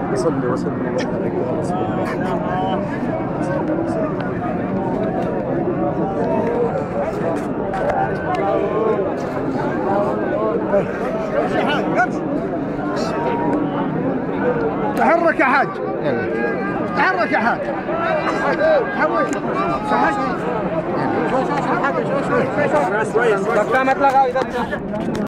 صلي وسلم وبارك على رسول الله. تحرك يا حاج، تحرك يا حاج، تحرك. شوي شوي شوي شوي شوي شوي شوي